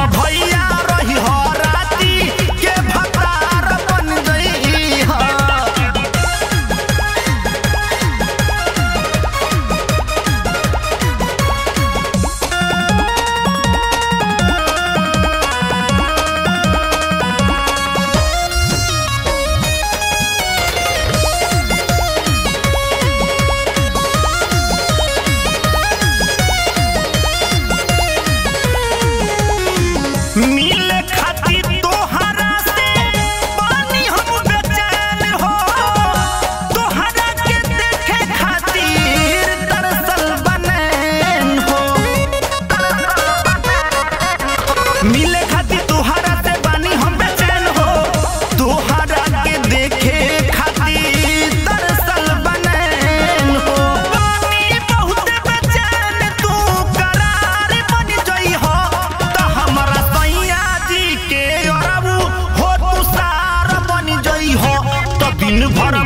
भैया रही हो राती के भतार बन गई हो। मिले खातिर तोहरा से पानी हम बेचैन हो, तोहरा के देखे खातिर तरसल बनैन हो। मिले खातिर तोहरा से पानी हम बेचैन हो, तोहरा के देखे खातिर तरसल बनैन हो। पानी बहुत बेचैन तू करार बन जई हो, त हमरा के अरबू हो तू सार बन जई हो। तो दिन भर